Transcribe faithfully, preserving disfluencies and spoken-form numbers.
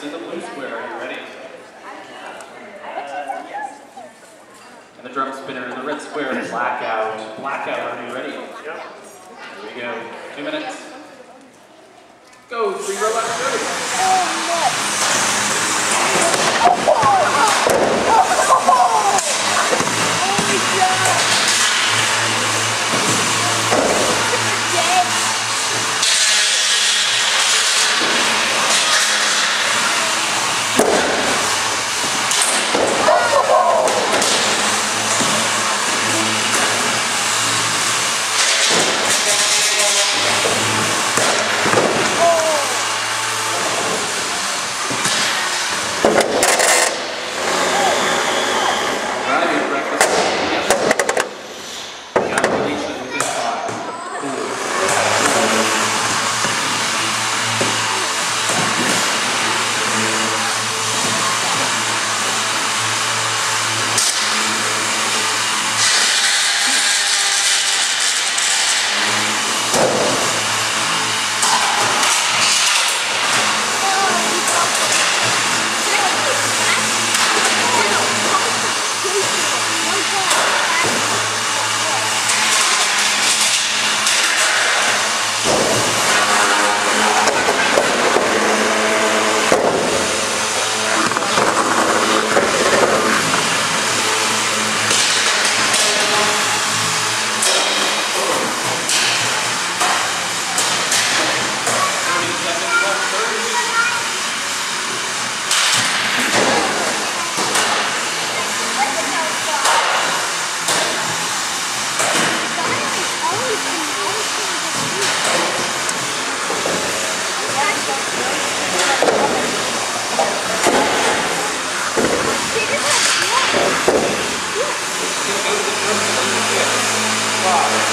in the blue square. Are you ready? Uh, yes. And the drum spinner in the red square. Blackout. Blackout. Are you ready? Yep. Here we go. Two minutes. Go. Three robots. Go. Wow.